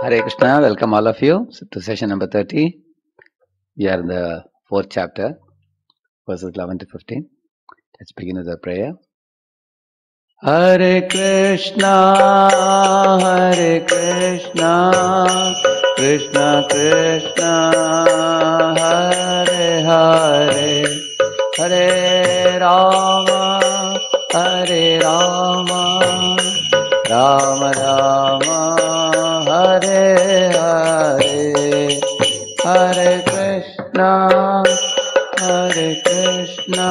Hare Krishna, welcome all of you to session number 30. We are in the fourth chapter, verses 11 to 15. Let's begin with the prayer. Hare Krishna, Krishna Krishna, Hare Hare, Hare Rama, Rama Rama, Hare Hare, Hare Krishna, Krishna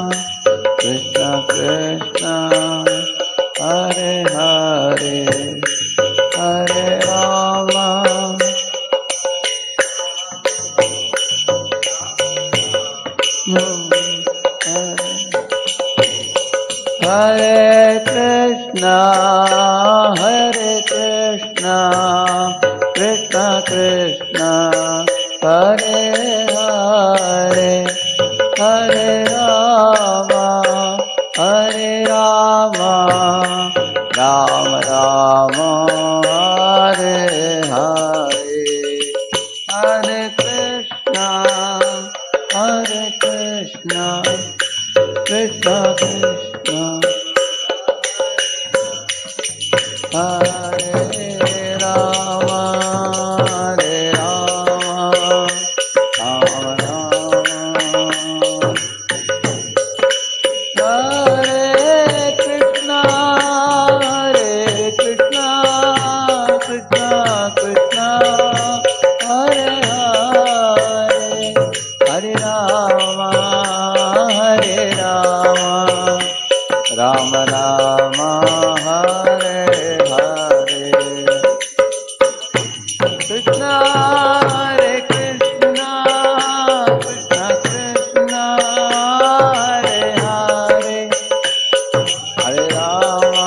Krishna, Hare Hare, Hare Rama, Hare Krishna, Krishna Krishna, Hare Hare, Hare Rama, Rama Rama, Hare Hare, Hare Krishna, Krishna Krishna, Hare Rama, Rama Rama, Hare Krishna, Krishna Krishna, Hare Hare, Hare Rama, Rama Rama, Hare Hare, Krishna, Hare Krishna, Krishna Krishna, Hare Hare, Hare Rama,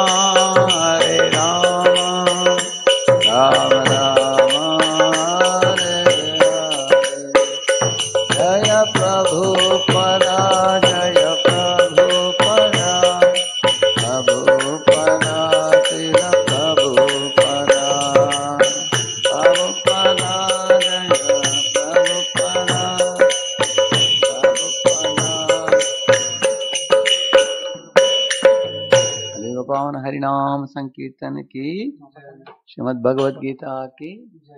Rama Rama, Hare Hare, Jaya Prabhupada, Jaya Prabhupada, Prabhupada, Srila Prabhupada, Prabhupada, Jaya Prabhupada, Hare Pavan Harinam Sankirtan ki, Srimad Bhagavad Gita ki,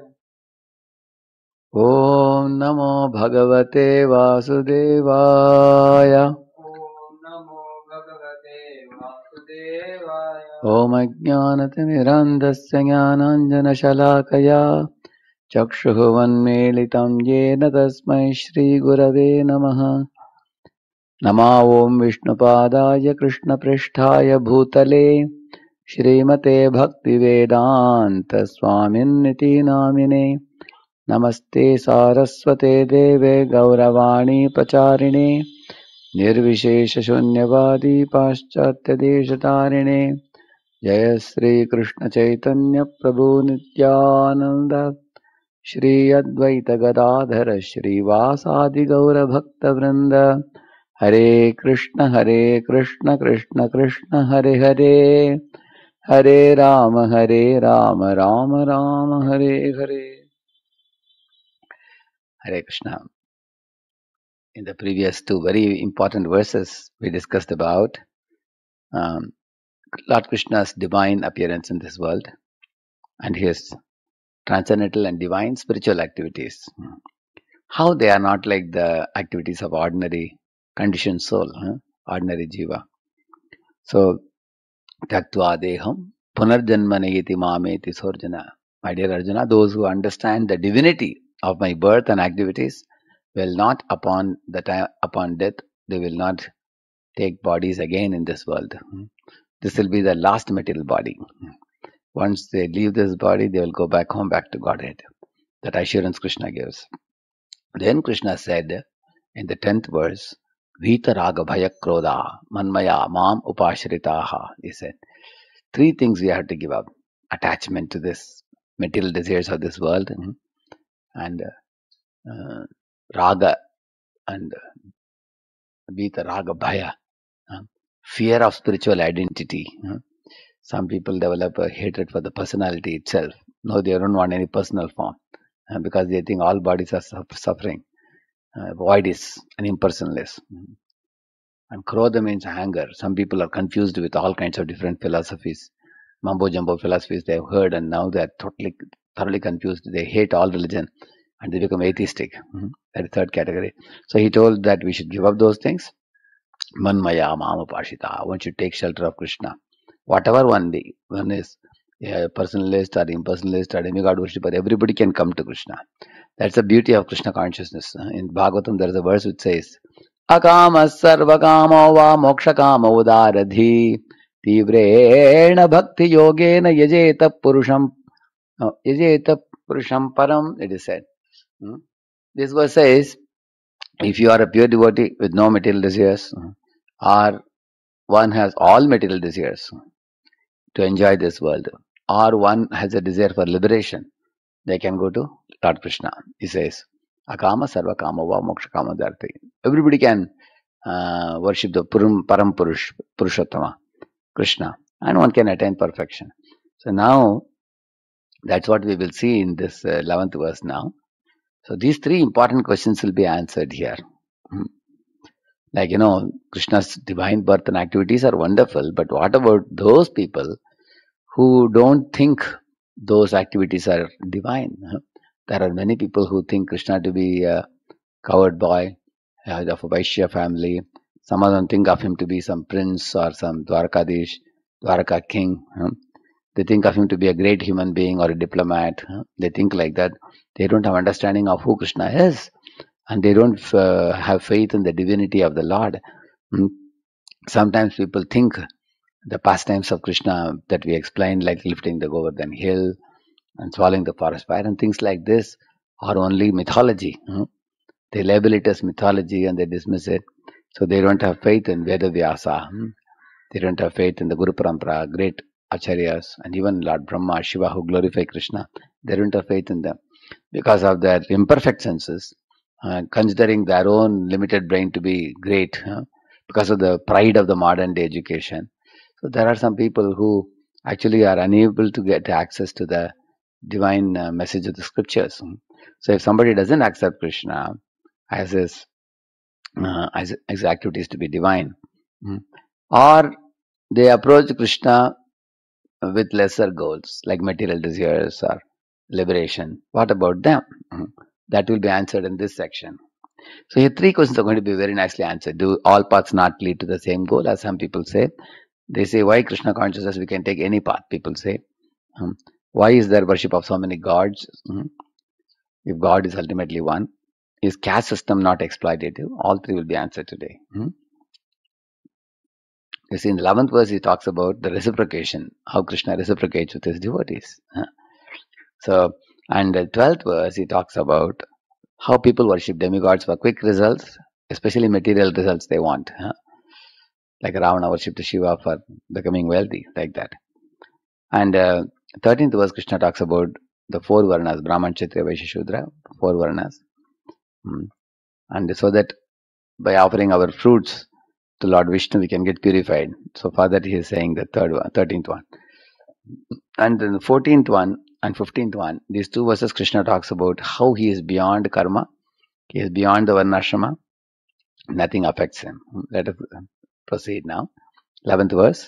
Om Namo Bhagavate Vasudevaya, Om Ajnanatimirandasya Jnananjana Shalakaya, Chakshuhuvanmelitam Yena Tasmai Shri Gurave Namaha. Nama Om Vishnupadaya Krishna Pristhaya Bhutale Shrimate Bhaktivedanta Swaminiti Namine Namaste Saraswate Deve Gauravani Pacharine Nirvishesha Shunyavadi Paschatya Deshatarine Jaya Sri Krishna Chaitanya Prabhu Nityananda Shri Advaita Gadadhara Shri Vasadi Gaura Bhakta Vrinda Hare Krishna Krishna Krishna Hare Hare Hare Rama Rama Rama Hare Hare. Hare Krishna. In the previous two very important verses, we discussed about Lord Krishna's divine appearance in this world and his transcendental and divine spiritual activities. How they are not like the activities of ordinary conditioned soul, ordinary jiva. So, Taktva Deham Punarjanmanayeti Mameti Sorjana. My dear Arjuna, those who understand the divinity of my birth and activities will not upon death, they will not take bodies again in this world. This will be the last material body. Once they leave this body, they will go back home, back to Godhead. That assurance Krishna gives. Then Krishna said in the 10th verse, Vita Raga Bhaya Krodha Manmaya Mam Upashritaha. He said, three things we have to give up. Attachment to this material desires of this world, and Raga and Vita Raga Bhaya, fear of spiritual identity. Some people develop a hatred for the personality itself. No, they don't want any personal form because they think all bodies are suffering. Void is an impersonalist. And Krodha means anger. Some people are confused with all kinds of different philosophies, mumbo jumbo philosophies they have heard, and now they are thoroughly confused. They hate all religion and they become atheistic. That is third category. So he told that we should give up those things. Manmaya Mamapashita. One should take shelter of Krishna. Whatever one be, one is a personalist or impersonalist or demigod worshipper, everybody can come to Krishna. That's the beauty of Krishna consciousness. In Bhagavatam, there is a verse which says, Akama sarvakamo va mokshakama udaradhi tivrena bhakti yogena yajeta purusham param, it is said. This verse says, if you are a pure devotee with no material desires, or one has all material desires to enjoy this world, or one has a desire for liberation, they can go to Lord Krishna. He says, Akama sarva kama va moksha kama dharti. Everybody can worship the Param Purushottama, Krishna, and one can attain perfection. So now, that's what we will see in this 11th verse now. So these three important questions will be answered here. Like, Krishna's divine birth and activities are wonderful, but what about those people who don't think those activities are divine? There are many people who think Krishna to be a coward boy of a Vaishya family. Some of them think of him to be some prince or some Dwaraka king. They think of him to be a great human being or a diplomat. They think like that. They don't have understanding of who Krishna is. And they don't have faith in the divinity of the Lord. Sometimes people think the pastimes of Krishna that we explained, like lifting the Govardhan hill and swallowing the forest fire and things like this, are only mythology. They label it as mythology and they dismiss it. So they don't have faith in Vedavyasa. They don't have faith in the Guru Parampara, great Acharyas, and even Lord Brahma, Shiva, who glorify Krishna. They don't have faith in them because of their imperfect senses, considering their own limited brain to be great, because of the pride of the modern day education. So there are some people who actually are unable to get access to the divine message of the scriptures. So if somebody doesn't accept Krishna as his activities to be divine, or they approach Krishna with lesser goals like material desires or liberation, what about them? That will be answered in this section. So here three questions are going to be very nicely answered. Do all paths not lead to the same goal, as some people say? They say, why Krishna consciousness? We can take any path, people say. Why is there worship of so many gods? If God is ultimately one, is caste system not exploitative? All three will be answered today. You see, in the 11th verse, he talks about the reciprocation, how Krishna reciprocates with his devotees. So, and the 12th verse, he talks about how people worship demigods for quick results, especially material results they want. Like Ravana worshipped Shiva for becoming wealthy, like that. And 13th verse, Krishna talks about the four varnas, Brahman, Kshatriya, Vaishya, Shudra, four varnas. And so that by offering our fruits to Lord Vishnu, we can get purified. So for that he is saying the 13th one. And then the 14th one and 15th one, these two verses, Krishna talks about how he is beyond karma, he is beyond the varnashrama, nothing affects him. Let us proceed now. 11th verse.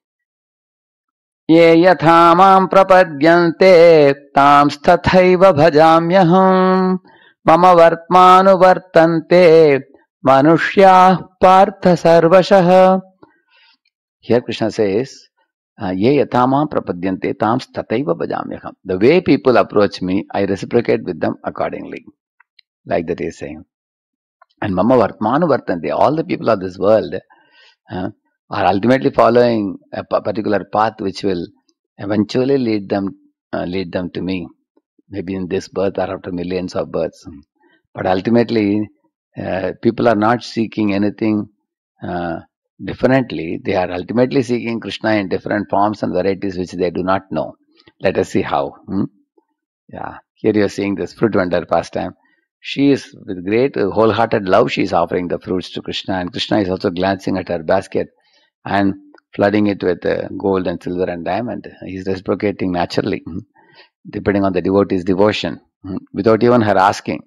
Ye yatha mam prapadyante tam stathaiva bhajamyaham mama vartmanu vartante manushya partha sarvashah. Here Krishna says, Ye yathama prapadyante tam stataiva bhajamyaham. The way people approach me, I reciprocate with them accordingly. Like that he is saying. And mama vartmanu vartante. All the people of this world are ultimately following a particular path which will eventually lead them to me. Maybe in this birth or after millions of births. But ultimately, people are not seeking anything differently. They are ultimately seeking Krishna in different forms and varieties which they do not know. Let us see how. Yeah, here you are seeing this fruit vendor pastime. She is, with great wholehearted love, she is offering the fruits to Krishna, and Krishna is also glancing at her basket and flooding it with gold and silver and diamond. He is reciprocating naturally. depending on the devotee's devotion, without even her asking.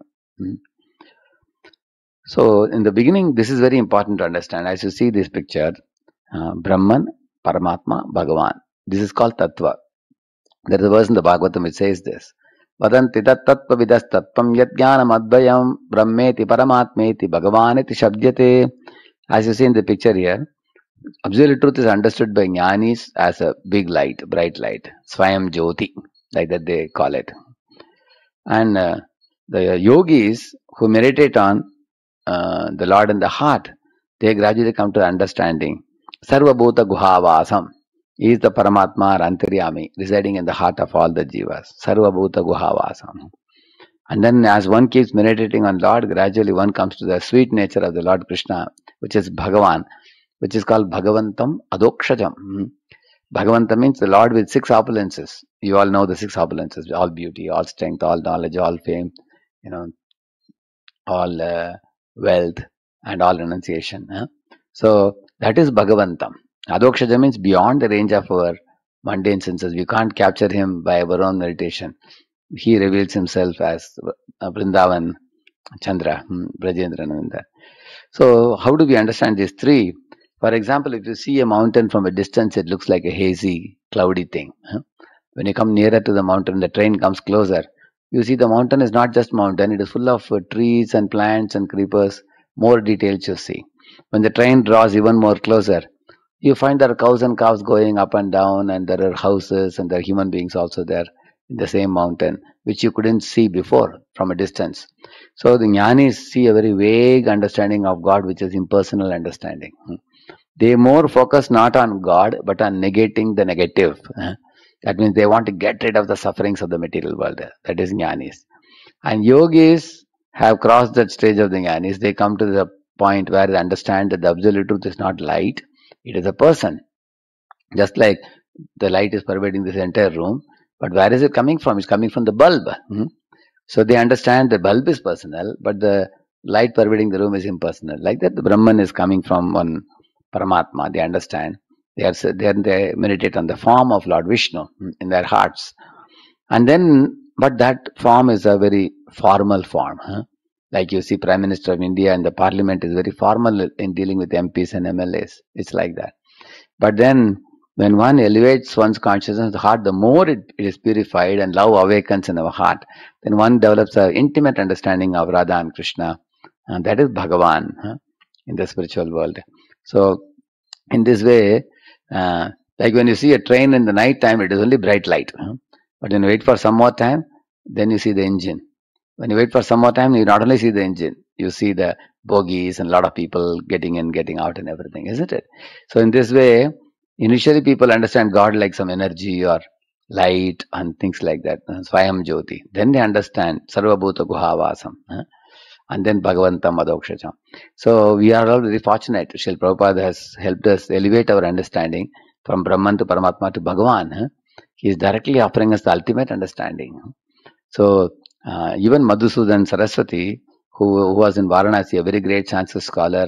So in the beginning, this is very important to understand. As you see this picture, Brahman, Paramatma, Bhagavan. This is called Tattva. There is a verse in the Bhagavatam which says this. Vadanti tattva vidas tattvam yat jnanam advayam brahmeti paramatmeti bhagavaneti shabdyate. As you see in the picture here, absolute truth is understood by jnanis as a big light, bright light, Swayam Jyoti, like that they call it. And the yogis who meditate on the Lord in the heart, they gradually come to understanding. Sarva Bhuta Guhavasam is the Paramatma or Antaryami residing in the heart of all the jivas. Sarva Bhuta Guhavasam. And then as one keeps meditating on Lord, gradually one comes to the sweet nature of the Lord Krishna, which is Bhagavan, which is called Bhagavantam Adokshajam. Bhagavantam means the Lord with 6 opulences. You all know the 6 opulences: all beauty, all strength, all knowledge, all fame, all wealth, and all renunciation. So that is Bhagavantam. Adokshaja means beyond the range of our mundane senses. We can't capture him by our own meditation. He reveals himself as Vrindavan Chandra, Brajendrananda. So how do we understand these 3? For example, if you see a mountain from a distance, it looks like a hazy, cloudy thing. When you come nearer to the mountain, the train comes closer. You see the mountain is not just mountain, it is full of trees and plants and creepers. More details you see. When the train draws even more closer, you find there are cows and calves going up and down, and there are houses and there are human beings also there in the same mountain, which you couldn't see before from a distance. So the jnanis see a very vague understanding of God, which is impersonal understanding. They more focus not on God, but on negating the negative. That means they want to get rid of the sufferings of the material world. That is jnanis. And yogis have crossed that stage of the jnanis. They come to the point where they understand that the absolute truth is not light, it is a person. Just like the light is pervading this entire room, but where is it coming from? It's coming from the bulb. So they understand the bulb is personal, but the light pervading the room is impersonal. Like that, the Brahman is coming from one Paramatma. They understand. They meditate on the form of Lord Vishnu in their hearts. And then, but that form is a very formal form. Like you see Prime Minister of India and the Parliament is very formal in dealing with MPs and MLAs. It's like that. But then when one elevates one's consciousness, the heart, the more it is purified and love awakens in our heart, then one develops an intimate understanding of Radha and Krishna. And that is Bhagavan in the spiritual world. So in this way, like when you see a train in the night time, it is only bright light. But when you wait for some more time, then you see the engine. When you wait for some more time, you not only see the engine, you see the bogies and a lot of people getting in, getting out and everything, isn't it? So in this way, initially people understand God like some energy or light and things like that. Swayam Jyoti. Then they understand Sarva Bhuta Guhavasam. And then Bhagavantam Adokshajam. So we are all very fortunate. Srila Prabhupada has helped us elevate our understanding from Brahman to Paramatma to Bhagavan. He is directly offering us the ultimate understanding. So even Madhusudan Saraswati, who was in Varanasi, a very great Sanskrit scholar,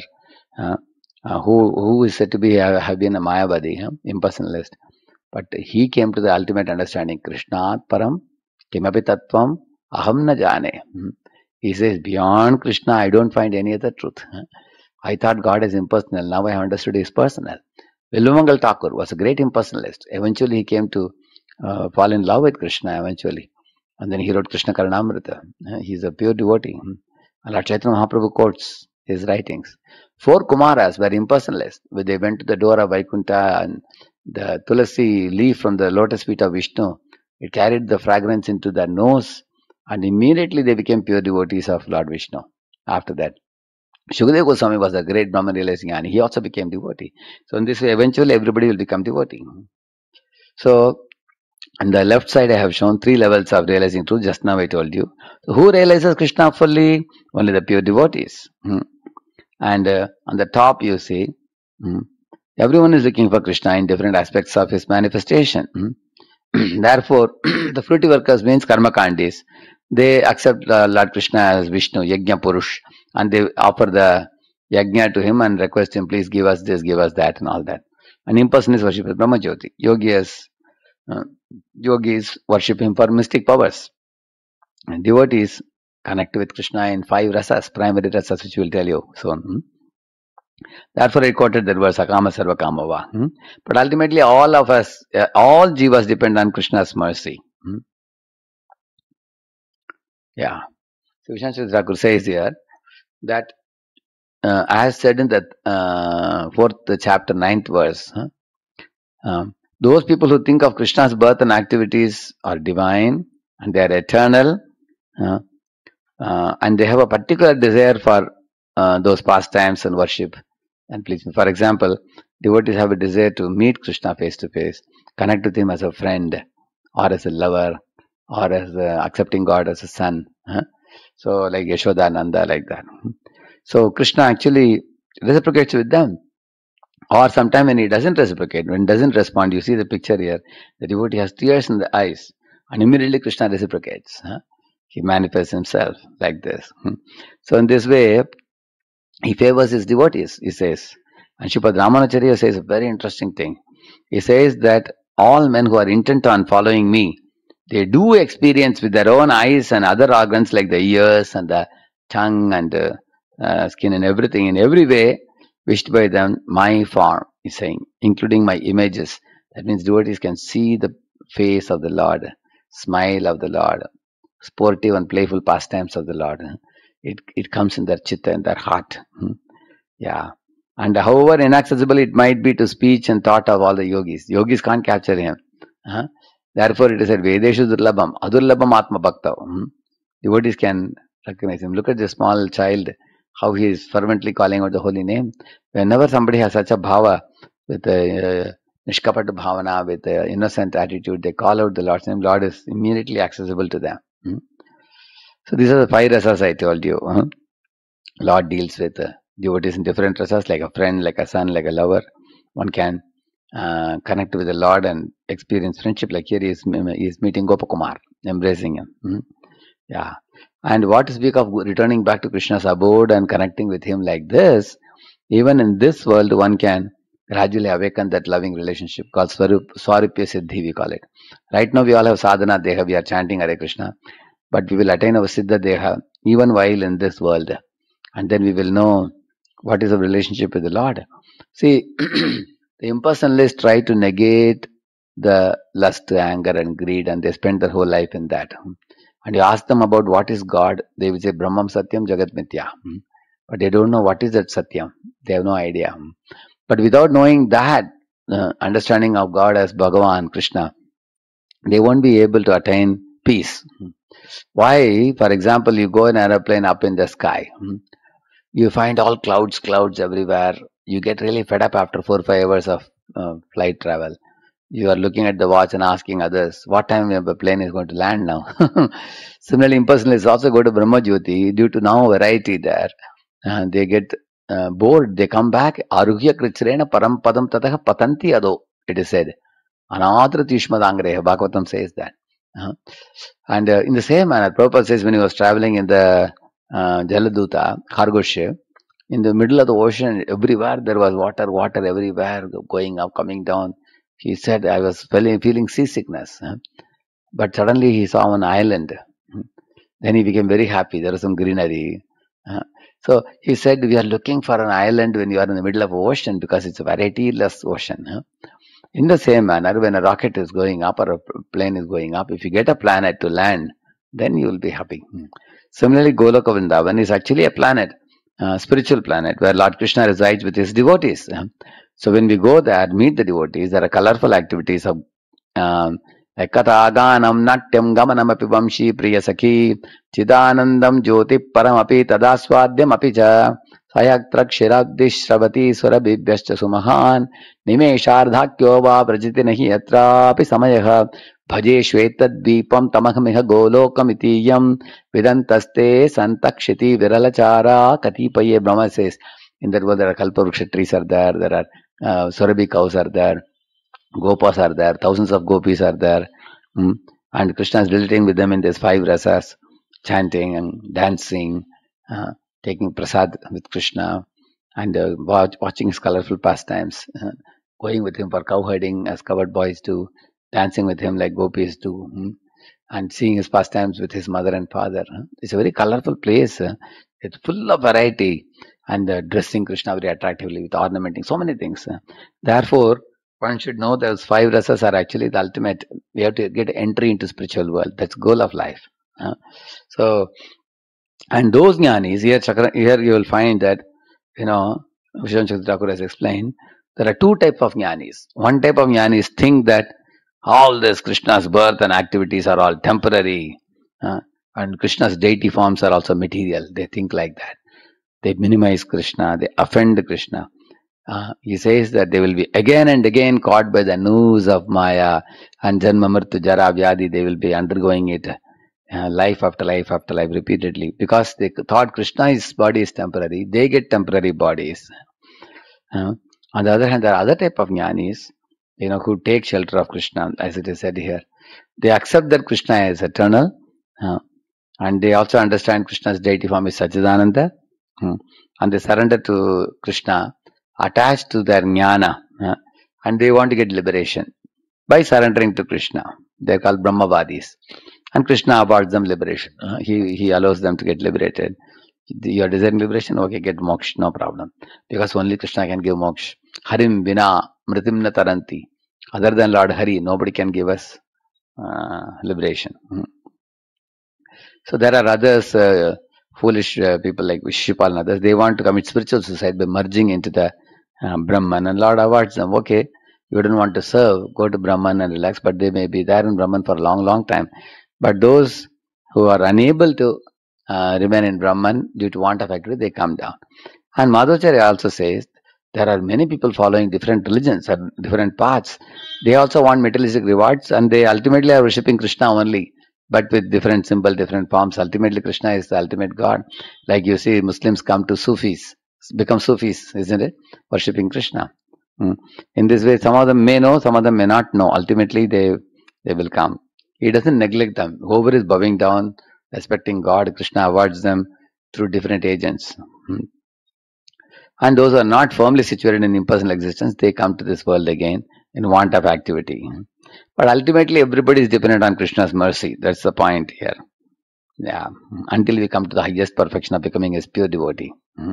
who is said to be have been a Mayavadi, impersonalist, but he came to the ultimate understanding. Krishnat Param Kimapi Tattvam Aham Na Jane. He says, beyond Krishna, I don't find any other truth. I thought God is impersonal. Now I have understood he is personal. Vilumangal Thakur was a great impersonalist. Eventually he came to fall in love with Krishna eventually. And then he wrote Krishna Karanamrita. He is a pure devotee. Lord Chaitanya Mahaprabhu quotes his writings. 4 Kumaras were impersonalists. When they went to the door of Vaikuntha and the Tulasi leaf from the lotus feet of Vishnu, it carried the fragrance into their nose, and immediately they became pure devotees of Lord Vishnu. After that, Shukadeva Goswami was a great Brahman realizing jnani. He also became devotee. So in this way, eventually everybody will become devotee. So on the left side, I have shown 3 levels of realizing truth. Just now I told you. So who realizes Krishna fully? Only the pure devotees. And on the top, you see, everyone is looking for Krishna in different aspects of his manifestation. Therefore, the fruity workers means karmakandis. They accept Lord Krishna as Vishnu, Yajna Purush, and they offer the Yajna to him and request him, please give us this, give us that, and all that. An impersonalist worship is Brahma Jyoti. Yogis Yogis worship him for mystic powers. And devotees connect with Krishna in 5 rasas, primary rasas, which will tell you soon. Therefore, I quoted that verse, Akama Sarva Kamava. But ultimately, all of us, all jivas depend on Krishna's mercy. Yeah. So, Vishnu Thakur says here that, as said in the 4th chapter, 9th verse, those people who think of Krishna's birth and activities are divine and they are eternal, and they have a particular desire for those pastimes and worship and pleasing. For example, devotees have a desire to meet Krishna face to face, connect with him as a friend or as a lover or as accepting God as a son. So like Yashoda Nanda, like that. So Krishna actually reciprocates with them. Or sometime when he doesn't reciprocate, when he doesn't respond, you see the picture here, the devotee has tears in the eyes and immediately Krishna reciprocates. He manifests himself like this. So in this way, he favors his devotees, he says. And Sripad Ramanacharya says a very interesting thing. He says that all men who are intent on following me, they do experience with their own eyes and other organs like the ears and the tongue and the skin and everything, in every way wished by them, my form, he's saying, including my images. That means devotees can see the face of the Lord, smile of the Lord, sportive and playful pastimes of the Lord. It comes in their chitta, in their heart. Yeah. And however inaccessible it might be to speech and thought of all the yogis, yogis can't capture him. Therefore it is said, Vedeshu Durlabham, Adurlabham Atma Bhakta. Devotees can recognize him. Look at the small child, how he is fervently calling out the holy name. Whenever somebody has such a bhava, with a nishkapata bhavana, with an innocent attitude, they call out the Lord's name, Lord is immediately accessible to them. So these are the 5 rasas I told you. Lord deals with devotees in different rasas, like a friend, like a son, like a lover. One can connect with the Lord and experience friendship, like here he is meeting Gopakumar, embracing him. Yeah. And what to speak of returning back to Krishna's abode and connecting with him like this, even in this world, one can gradually awaken that loving relationship called Swarupya Siddhi, we call it. Right now, we all have sadhana deha, we are chanting Hare Krishna, but we will attain our Siddha deha even while in this world. And then we will know what is our relationship with the Lord. See, the impersonalists try to negate the lust, anger, and greed, and they spend their whole life in that. And you ask them about what is God, they will say Brahmam Satyam Jagat Mithya. But they don't know what is that Satyam. They have no idea. But without knowing that understanding of God as Bhagavan, Krishna, they won't be able to attain peace. Why? For example, you go in an aeroplane up in the sky. You find all clouds everywhere. You get really fed up after 4 or 5 hours of flight travel. You are looking at the watch and asking others, what time the plane is going to land now? Similarly, impersonalists also go to Brahma Jyoti due to now variety there. They get bored. They come back. Aruhya kritsrena param padam tataha patanti ado, it is said. Anadra tishmadangreha, Bhagavatam says that. And in the same manner, Prabhupada says when he was traveling in the Jaladuta, cargo ship, in the middle of the ocean, everywhere there was water everywhere, going up, coming down. He said, I was feeling seasickness. But suddenly he saw an island. Then he became very happy. There was some greenery. So he said, we are looking for an island when you are in the middle of the ocean because it's a variety-less ocean. In the same manner, when a rocket is going up or a plane is going up, if you get a planet to land, then you will be happy. Similarly, Goloka Vrindavan is actually a planet, spiritual planet, where Lord Krishna resides with his devotees. So when we go there, meet the devotees, there are colorful activities of like Kathaganam Natyam Gamanam Api Vamshi Priya Sakhi Chidanandam Jyoti Param Api Tadaswadyam Api Cha Sayaktra Kshiragdi Shravati Surabhibhyascha Sumahan Nimeshardhakyo Va Vrajiti Nahi Yatra Api Samayaha Bhaje Shvetad Dvipam Tamahamiha Golokamitiyam Vidantaste Santakshiti Viralachara Katipaye. Brahma says, in that world there are Kalpavruksha trees are there are Surabhi cows are there, Gopas are there, thousands of gopis are there, and Krishna is relating with them in these 5 rasas, chanting and dancing, taking prasad with Krishna, and watching his colorful pastimes, going with him for cow herding as cowherd boys do, dancing with him like gopis do, and seeing his pastimes with his mother and father. It's a very colorful place. It's full of variety, and dressing Krishna very attractively with ornamenting, so many things. Therefore, one should know those five rasas are actually the ultimate. We have to get entry into spiritual world. That's goal of life. So, and those jnanis here you will find that, Vishwan Chandra Thakur has explained, there are two types of jnanis. One type of jnanis think that all this Krishna's birth and activities are all temporary, and Krishna's deity forms are also material. They think like that. They minimize Krishna, they offend Krishna. He says that they will be again and again caught by the noose of Maya, and Janma Mrityu Jara Vyadi, they will be undergoing it life after life after life repeatedly, because they thought Krishna's body is temporary. They get temporary bodies. On the other hand, there are other type of jnanis, who take shelter of Krishna, as it is said here. They accept that Krishna is eternal, and they also understand Krishna's deity form is Sachidananda, and they surrender to Krishna, attached to their jnana, and they want to get liberation by surrendering to Krishna. They are called Brahmavadis, and Krishna awards them liberation. He allows them to get liberated. You are desiring liberation, okay, get moksha, no problem, because only Krishna can give moksha. Harim vina mritim na taranti. Other than Lord Hari, nobody can give us liberation. So there are others, foolish people like Vishupal and others. They want to commit spiritual suicide by merging into the Brahman, and Lord awards them. Okay, you don't want to serve, go to Brahman and relax, but they may be there in Brahman for a long, long time. But those who are unable to remain in Brahman due to want of activity, they come down. And Madhvacharya also says there are many people following different religions and different paths. They also want materialistic rewards, and they ultimately are worshipping Krishna only, but with different symbol, different forms. Ultimately, Krishna is the ultimate God. Like you see, Muslims come to Sufis, become Sufis, isn't it? Worshipping Krishna. In this way, some of them may know, some of them may not know. Ultimately, they will come. He doesn't neglect them. Whoever is bowing down, respecting God, Krishna awards them through different agents. And those who are not firmly situated in impersonal existence, they come to this world again in want of activity. But ultimately, everybody is dependent on Krishna's mercy. That's the point here. Yeah, until we come to the highest perfection of becoming a pure devotee.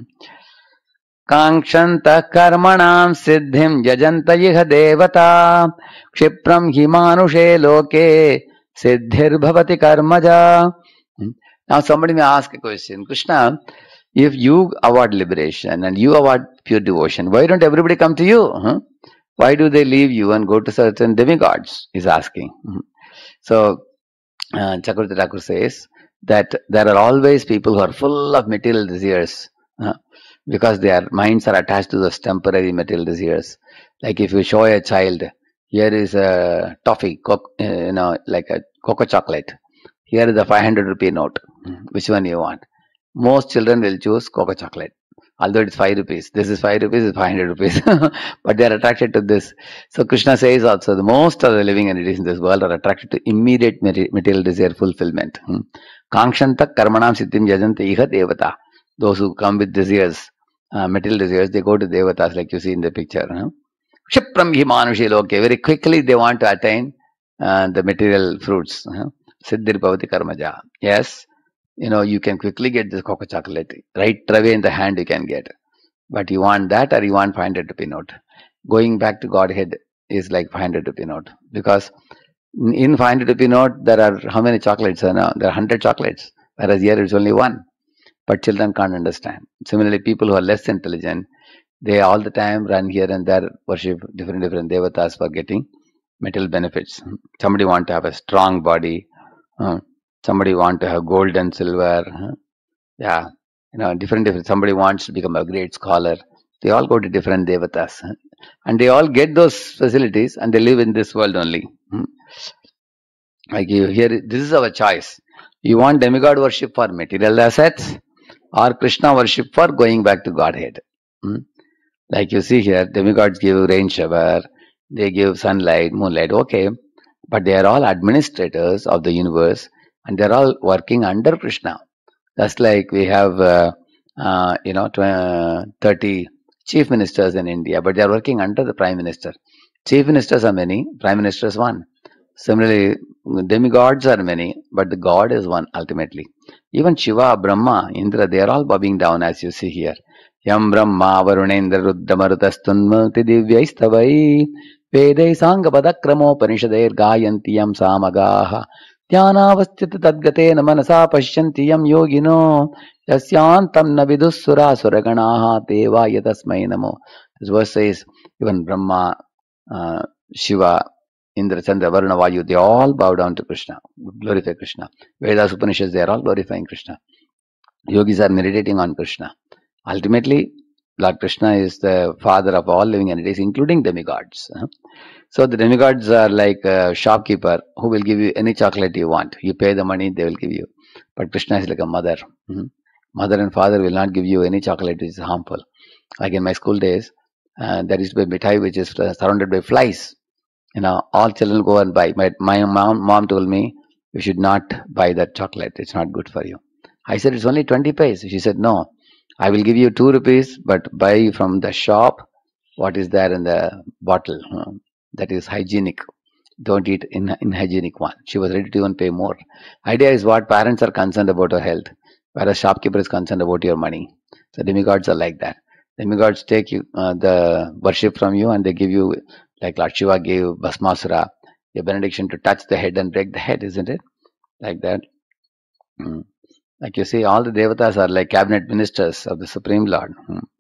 Kankshanta karmanam siddhim yajanta iha devata kshipram himanushe loke siddhir bhavati karmaja. Now somebody may ask a question, Krishna, if you award liberation and you award pure devotion, why don't everybody come to you? Why do they leave you and go to certain demigods? He's asking. So Chakravarti Thakur says that there are always people who are full of material desires, because their minds are attached to those temporary material desires. Like if you show a child, here is a toffee, like a cocoa chocolate. Here is a 500 rupee note. Which one you want? Most children will choose cocoa chocolate. Although it's 5 rupees. This is 5 rupees, it's 500 rupees. But they are attracted to this. So Krishna says also, the most of the living entities in this world are attracted to immediate material desire fulfillment. Kankshanta karmanam siddhim yajanta iha devata. Those who come with desires, material desires, they go to devatas like you see in the picture. Kshipram himanushe loke. Very quickly they want to attain the material fruits. Siddhir bhavati karmaja. Yes, you can quickly get this cocoa chocolate. Right away in the hand you can get. But you want that or you want 500 rupee note. Going back to Godhead is like 500 rupee note. Because in 500 rupee note, there are how many chocolates? There are 100 chocolates. Whereas here it's only one. But children can't understand. Similarly, people who are less intelligent, they all the time run here and there, worship different devatas for getting material benefits. Somebody want to have a strong body. Somebody want to have gold and silver. Yeah, different. Somebody wants to become a great scholar. They all go to different devatas. And they all get those facilities and they live in this world only. Like you here, this is our choice. You want demigod worship for material assets or Krishna worship for going back to Godhead. Like you see here, demigods give rain shower, they give sunlight, moonlight, okay. But they are all administrators of the universe and they are all working under Krishna. Just like we have, 30 chief ministers in India, but they are working under the prime minister. Chief ministers are many, prime minister is one. Similarly, demigods are many, but the God is one ultimately. Even Shiva, Brahma, Indra, they are all bobbing down as you see here. Yam Brahma Varunendra Ruddhamarutastunmati Divyaistavai Vedai Sangapadakrammo Panishader Gayanti Yam Samagaha Dhyanavasthita Tadgatena Manasa Pashyanti Yam Yogino Yasyantam Navidussura Suraganaha Deva Yatasmai Namo. This verse says, even Brahma, Shiva, Indra, Chandra, Varuna, Vayu, they all bow down to Krishna, glorify Krishna. Vedas, Upanishads, they are all glorifying Krishna. Yogis are meditating on Krishna. Ultimately, Lord Krishna is the father of all living entities, including demigods. So the demigods are like a shopkeeper who will give you any chocolate you want. You pay the money, they will give you. But Krishna is like a mother. Mother and father will not give you any chocolate which is harmful. Like in my school days, there used to be a mithai which is surrounded by flies. All children go and buy. My mom told me, you should not buy that chocolate. It's not good for you. I said, it's only 20 paise. She said, no, I will give you 2 rupees, but buy from the shop what is there in the bottle. That is hygienic. Don't eat inhygienic one. She was ready to even pay more. Idea is what parents are concerned about your health, whereas shopkeeper is concerned about your money. So demigods are like that. Demigods take you, the worship from you, and they give you, like Lord Shiva gave Bhasmasura a benediction to touch the head and break the head, isn't it? Like that. Like you see, all the devatas are like cabinet ministers of the Supreme Lord.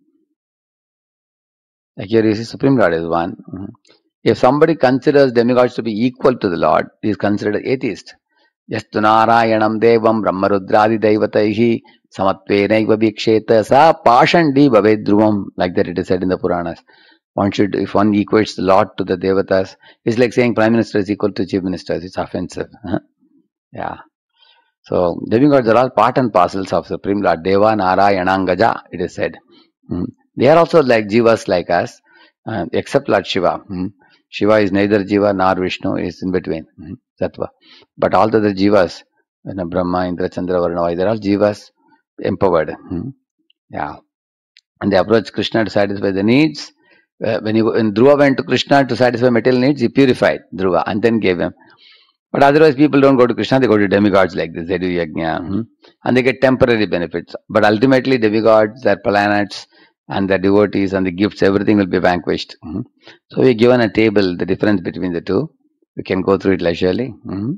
Like here you see, Supreme Lord is one. If somebody considers demigods to be equal to the Lord, he is considered atheist. Yastu Narayanam Devam Brahmarudradi Daivataihi Samatvenaiva Bhiksheta Sa Pashandi Bhavedruvam. Like that it is said in the Puranas. If one equates the Lord to the Devatas, it's like saying Prime Minister is equal to Chief Ministers. It's offensive. Yeah. So demigods are all part and parcels of Supreme Lord. Deva Narayanangaja, it is said. They are also like jivas like us, except Lord Shiva. Shiva is neither Jiva nor Vishnu, is in between, Sattva. But all the other jivas, Brahma, Indra, Chandra, Varuna, they're all jivas empowered. Yeah. And they approach Krishna to satisfy the needs. When Dhruva went to Krishna to satisfy material needs, he purified Dhruva and then gave him. But otherwise, people don't go to Krishna, they go to demigods like this. They do yajna, and they get temporary benefits. But ultimately, demigods, their planets, and their devotees, and the gifts, everything will be vanquished. So we're given a table, the difference between the two. We can go through it leisurely.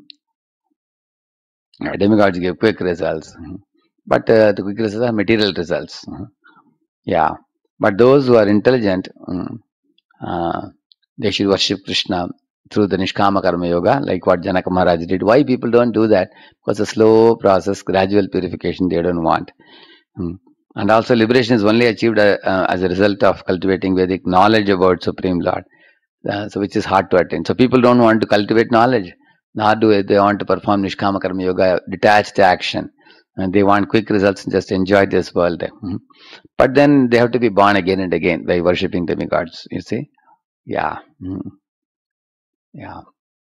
Demigods give quick results. But the quick results are material results. Yeah. But those who are intelligent, they should worship Krishna through the Nishkama Karma Yoga, like what Janaka Maharaj did. Why people don't do that? Because a slow process, gradual purification they don't want. And also liberation is only achieved as a result of cultivating Vedic knowledge about Supreme Lord, so which is hard to attain. So people don't want to cultivate knowledge, nor do they want to perform Nishkama Karma Yoga, detached action. And they want quick results and just enjoy this world. But then they have to be born again and again by worshipping demigods, you see. Yeah. Yeah.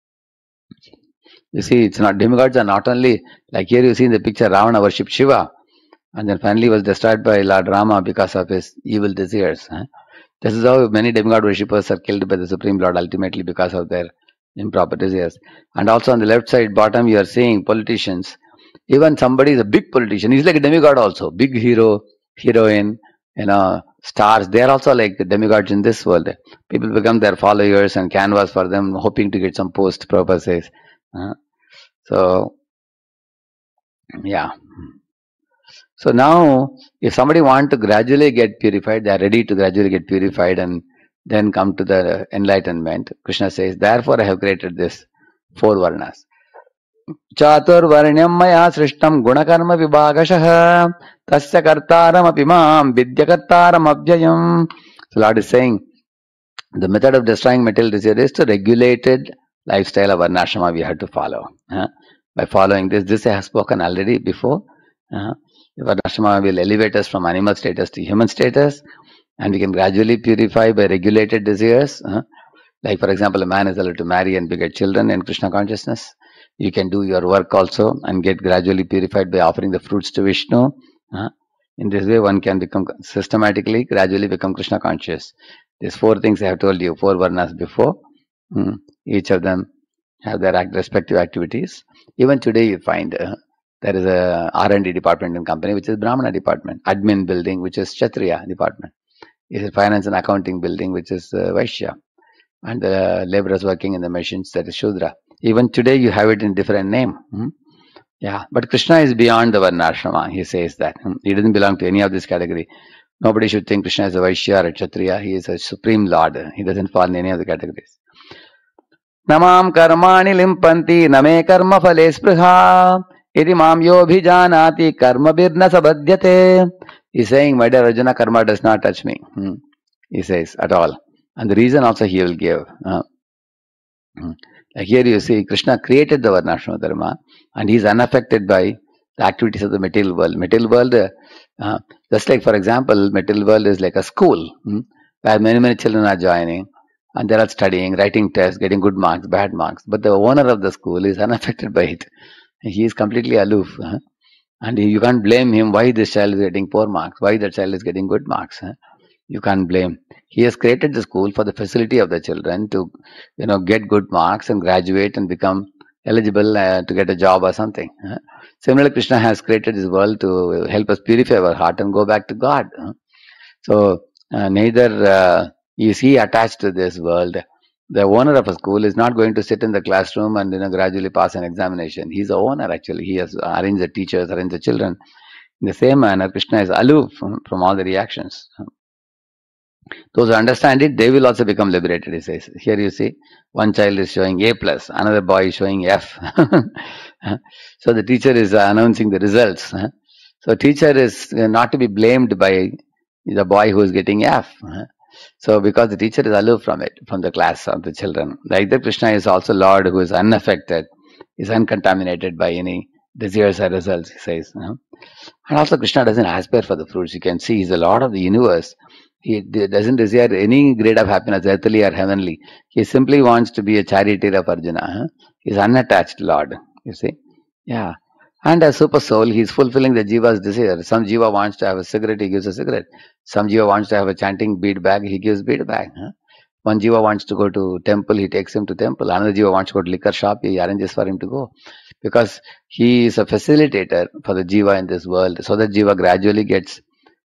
You see, it's not, demigods are not only, like here you see in the picture, Ravana worshipped Shiva, and then finally was destroyed by Lord Rama because of his evil desires. This is how many demigod worshippers are killed by the Supreme Lord ultimately because of their improper desires. And also on the left side bottom you are seeing politicians. Even somebody is a big politician, he's like a demigod also, big hero, heroine, stars, they are also like demigods in this world. People become their followers and canvas for them, hoping to get some post purposes. So, yeah. So now, if somebody wants to gradually get purified, they are ready to gradually get purified and then come to the enlightenment. Krishna says, therefore I have created this 4 varnas. Chatur varnyam maya srishtam gunakarma vibhagashah tasya kartaram apimam vidyakartaram abhyayam. So Lord is saying, the method of destroying material desire is to regulated lifestyle of varnashrama we have to follow. By following this I have spoken already before. Varnashrama will elevate us from animal status to human status, and we can gradually purify by regulated desires. Like for example, a man is allowed to marry and beget children in Krishna consciousness. You can do your work also and get gradually purified by offering the fruits to Vishnu. In this way, one can become systematically, gradually become Krishna conscious. These 4 things I have told you, 4 varnas before. Each of them have their respective activities. Even today you find there is a R&D department in company which is Brahmana department, admin building which is Kshatriya department, is a finance and accounting building which is Vaishya, and the laborers working in the machines, that is Shudra. Even today you have it in different name. Yeah, but Krishna is beyond the Varnashrama. He says that he doesn't belong to any of this category. Nobody should think Krishna is a Vaishya or a Kshatriya. He is a supreme Lord. He doesn't fall in any of the categories. Namam karmani limpanti name karma phale spruha iti mam yobhijanati karma birna sabhadyate. He's saying, my dear Arjuna, karma does not touch me. He says, at all. And the reason also he will give. Like here you see, Krishna created the Varnashrama Dharma and he is unaffected by the activities of the material world. Material world, just like for example, material world is like a school where many children are joining and they are studying, writing tests, getting good marks, bad marks. But the owner of the school is unaffected by it. He is completely aloof. And you can't blame him why this child is getting poor marks, why that child is getting good marks. You can't blame. He has created the school for the facility of the children to, get good marks and graduate and become eligible to get a job or something. Similarly, Krishna has created this world to help us purify our heart and go back to God. So neither is he attached to this world. The owner of a school is not going to sit in the classroom and gradually pass an examination. He's the owner actually. He has arranged the teachers, arranged the children. In the same manner, Krishna is aloof from all the reactions. Those who understand it, they will also become liberated, he says. Here you see, one child is showing A+, another boy is showing F. So the teacher is announcing the results. So teacher is not to be blamed by the boy who is getting F. So because the teacher is aloof from it, from the class of the children. Like that, Krishna is also Lord who is unaffected, is uncontaminated by any desires or results, he says. And also Krishna doesn't aspire for the fruits. You can see he's the Lord of the universe. He doesn't desire any grade of happiness, earthly or heavenly. He simply wants to be a charioteer of Arjuna. He's unattached Lord, you see. Yeah. And as super soul, he's fulfilling the jiva's desire. Some jiva wants to have a cigarette, he gives a cigarette. Some jiva wants to have a chanting bead bag, he gives bead bag. One jiva wants to go to temple, he takes him to temple. Another jiva wants to go to liquor shop, he arranges for him to go. Because he is a facilitator for the jiva in this world, so that jiva gradually gets,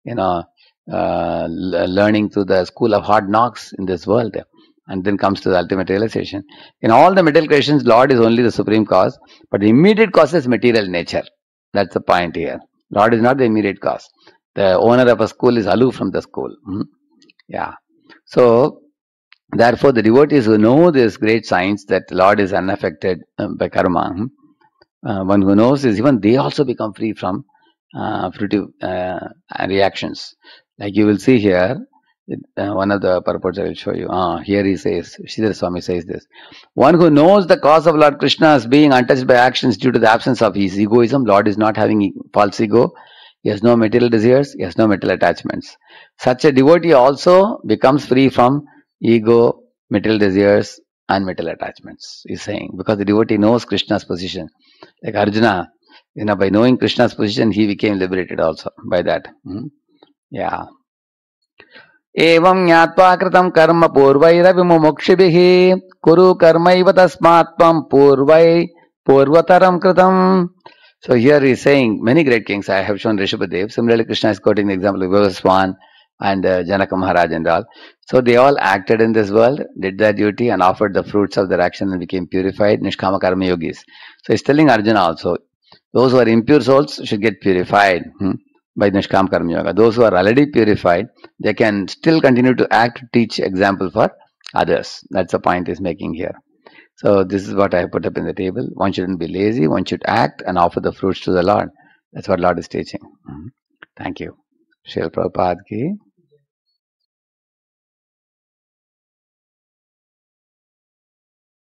learning through the school of hard knocks in this world, and then comes to the ultimate realization. In all the material creations, Lord is only the supreme cause, but the immediate cause is material nature. That's the point here. Lord is not the immediate cause. The owner of a school is aloof from the school. Yeah. So, therefore, the devotees who know this great science that Lord is unaffected by karma, one who knows this, even they also become free from fruitive reactions. Like you will see here, one of the purports I will show you. Here he says, Sridhar Swami says this. One who knows the cause of Lord Krishna as being untouched by actions due to the absence of his egoism, Lord is not having false ego, he has no material desires, he has no material attachments. Such a devotee also becomes free from ego, material desires, and material attachments, he's saying, because the devotee knows Krishna's position. Like Arjuna, by knowing Krishna's position, he became liberated also by that. Yeah. Evam nyatva kritam karma purvairavi mumukshibhihi kuru karmaiva tasmatvam purvataram kritam. So here he is saying, many great kings, I have shown Rishabhadev. Similarly, Krishna is quoting the example of Vivaswan and Janaka Maharaj and all. So they all acted in this world, did their duty and offered the fruits of their action and became purified, Nishkama Karma Yogis. So he's telling Arjuna also, those who are impure souls should get purified by Nishkam Karma Yoga. Those who are already purified, they can still continue to act, teach example for others. That's the point he's making here. So this is what I have put up in the table. One shouldn't be lazy, one should act and offer the fruits to the Lord. That's what Lord is teaching. Thank you. Srila Prabhupada ki